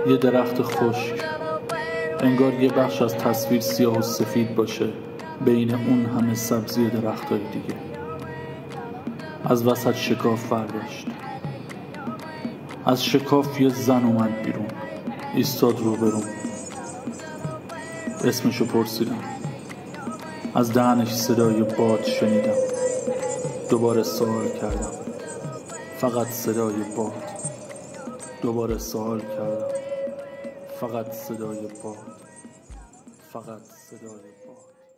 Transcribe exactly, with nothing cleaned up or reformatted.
یه درخت خشک، انگار یه بخش از تصویر سیاه و سفید باشه بین اون همه سبزی درختای دیگه. از وسط شکاف برداشت. از شکاف یه زن اومد بیرون، ایستاد رو برون. اسمشو پرسیدم. از دهنش صدای باد شنیدم. دوباره سوال کردم. فقط صدای باد. دوباره سوال کردم. فقط صدای باد. فقط صدای باد.